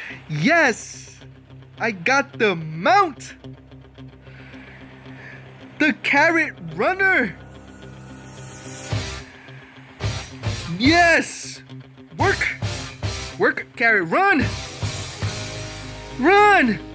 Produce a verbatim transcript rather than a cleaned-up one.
Yes! I got the mount! The carrot runner! Yes! Work! Work, carrot, run! Run!